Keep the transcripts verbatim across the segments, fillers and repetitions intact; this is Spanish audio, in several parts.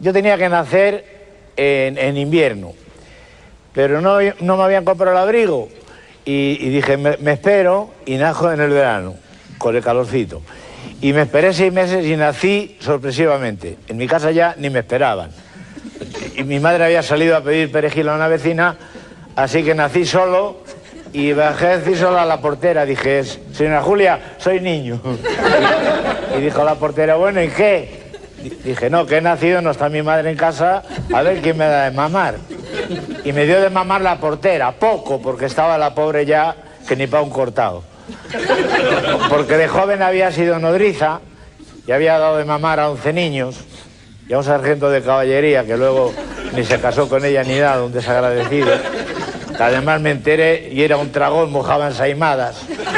yo tenía que nacer en, en invierno, pero no, no me habían comprado el abrigo y, y dije, me, me espero y nazco en el verano, con el calorcito. Y me esperé seis meses y nací sorpresivamente. En mi casa ya ni me esperaban. Y mi madre había salido a pedir perejil a una vecina, así que nací solo y bajé a decir solo a la portera. Dije, señora Julia, soy niño. Y, y dijo la portera, bueno, ¿y qué? Dije, no, que he nacido, no está mi madre en casa, a ver quién me da de mamar. Y me dio de mamar la portera, poco, porque estaba la pobre ya que ni pa' un cortado. Porque de joven había sido nodriza y había dado de mamar a once niños y a un sargento de caballería que luego ni se casó con ella ni nada, un desagradecido. Además me enteré y era un tragón, mojaba ensaimadas.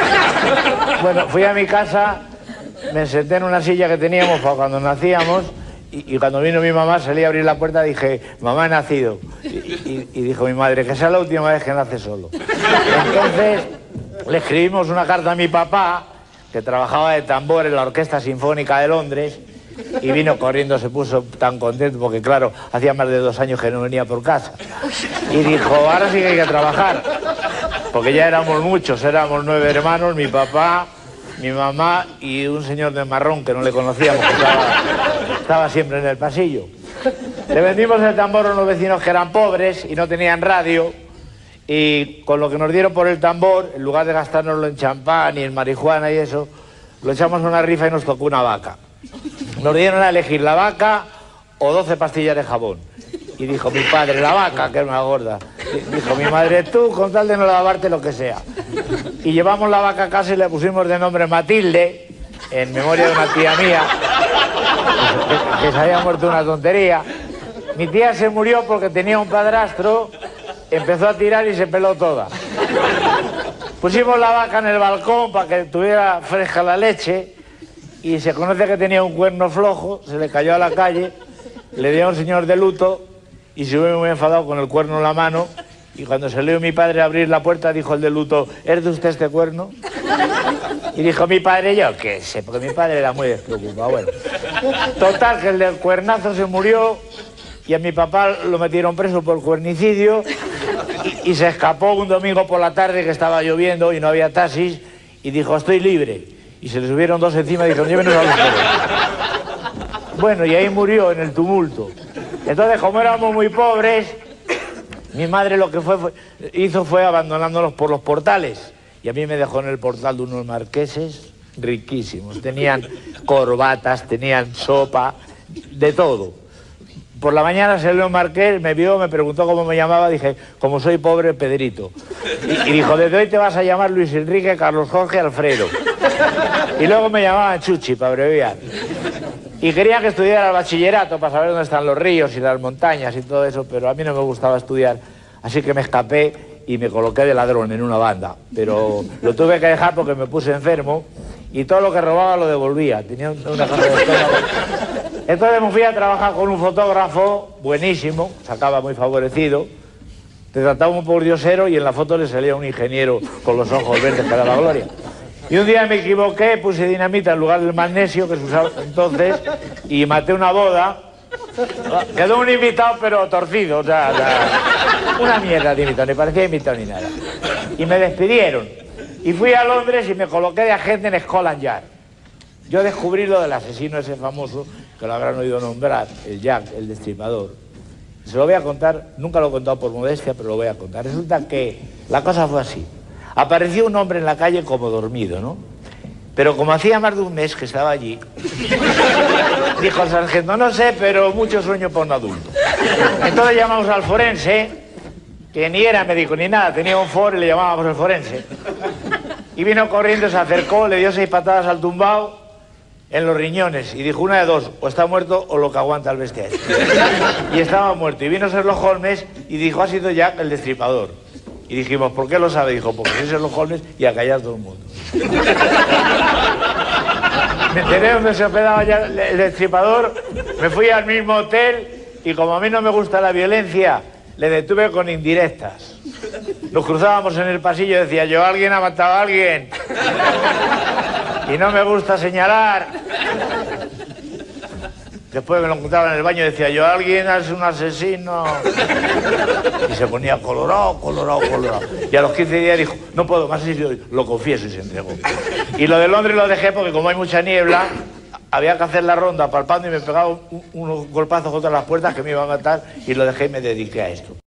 Bueno, fui a mi casa, me senté en una silla que teníamos para cuando nacíamos y, y cuando vino mi mamá salí a abrir la puerta, dije, mamá, he nacido. Y, y, y dijo mi madre, que sea la última vez que nace solo. Entonces le escribimos una carta a mi papá, que trabajaba de tambor en la Orquesta Sinfónica de Londres, y vino corriendo, se puso tan contento porque, claro, hacía más de dos años que no venía por casa. Y dijo, ahora sí que hay que trabajar, porque ya éramos muchos, éramos nueve hermanos, mi papá, mi mamá y un señor de marrón que no le conocíamos, que estaba, estaba siempre en el pasillo. Le vendimos el tambor a unos vecinos que eran pobres y no tenían radio, y con lo que nos dieron por el tambor, en lugar de gastárnoslo en champán y en marihuana y eso, lo echamos a una rifa y nos tocó una vaca. Nos dieron a elegir la vaca o doce pastillas de jabón. Y dijo mi padre, la vaca, que es más gorda. Dijo mi madre, tú, con tal de no lavarte lo que sea. Y llevamos la vaca a casa y le pusimos de nombre Matilde, en memoria de una tía mía, que, que se había muerto una tontería. Mi tía se murió porque tenía un padrastro, empezó a tirar y se peló toda. Pusimos la vaca en el balcón para que tuviera fresca la leche y se conoce que tenía un cuerno flojo, se le cayó a la calle, le dio a un señor de luto y se hubo muy enfadado con el cuerno en la mano y cuando salió mi padre a abrir la puerta dijo el de luto, ¿es de usted este cuerno? Y dijo mi padre, yo qué sé, porque mi padre era muy despreocupado. Bueno, total, que el del cuernazo se murió y a mi papá lo metieron preso por cuernicidio y, y se escapó un domingo por la tarde que estaba lloviendo y no había taxis y dijo, estoy libre. Y se le subieron dos encima y dijeron, llévenos a los pobres. Bueno, y ahí murió en el tumulto. Entonces, como éramos muy pobres, mi madre lo que fue, fue, hizo fue abandonándonos por los portales. Y a mí me dejó en el portal de unos marqueses riquísimos. Tenían corbatas, tenían sopa, de todo. Por la mañana salió un marqués, me vio, me preguntó cómo me llamaba, dije, como soy pobre, Pedrito. Y, y dijo, desde hoy te vas a llamar Luis Enrique, Carlos Jorge, Alfredo. Y luego me llamaban Chuchi, para abreviar. Y querían que estudiara el bachillerato para saber dónde están los ríos y las montañas y todo eso, pero a mí no me gustaba estudiar, así que me escapé y me coloqué de ladrón en una banda. Pero lo tuve que dejar porque me puse enfermo y todo lo que robaba lo devolvía. Tenía una casa de estómago. Entonces me fui a trabajar con un fotógrafo buenísimo, sacaba muy favorecido, te trataba un pordiosero y en la foto le salía un ingeniero con los ojos verdes que daba gloria. Y un día me equivoqué, puse dinamita en lugar del magnesio que se usaba entonces y maté una boda. Quedó un invitado pero torcido, o sea, o sea una mierda de invitado, ni parecía invitado ni nada. Y me despidieron. Y fui a Londres y me coloqué de agente en Scotland Yard. Yo descubrí lo del asesino ese famoso, que lo habrán oído nombrar, el Jack, el destripador. Se lo voy a contar, nunca lo he contado por modestia, pero lo voy a contar. Resulta que la cosa fue así. Apareció un hombre en la calle como dormido, ¿no? Pero como hacía más de un mes que estaba allí, dijo el sargento, no sé, pero mucho sueño para un adulto. Entonces llamamos al forense, que ni era médico ni nada, tenía un foro y le llamábamos el forense. Y vino corriendo, se acercó, le dio seis patadas al tumbao en los riñones y dijo, una de dos, o está muerto o lo que aguanta el bestia este. Y estaba muerto. Y vino Sherlock Holmes y dijo, ha sido Jack el destripador. Y dijimos, ¿por qué lo sabe? Dijo, porque soy Sherlock Holmes y a callar todo el mundo. Me enteré donde se hospedaba ya el destripador, me fui al mismo hotel y como a mí no me gusta la violencia, le detuve con indirectas. Nos cruzábamos en el pasillo y decía yo, alguien ha matado a alguien. Y no me gusta señalar. Después me lo encontraba en el baño y decía yo, alguien es un asesino. Y se ponía colorado, colorado, colorado. Y a los quince días dijo, no puedo más, y yo lo confieso, y se entregó. Y lo de Londres lo dejé porque como hay mucha niebla, había que hacer la ronda palpando y me pegaba un, unos golpazos contra las puertas que me iban a matar y lo dejé y me dediqué a esto.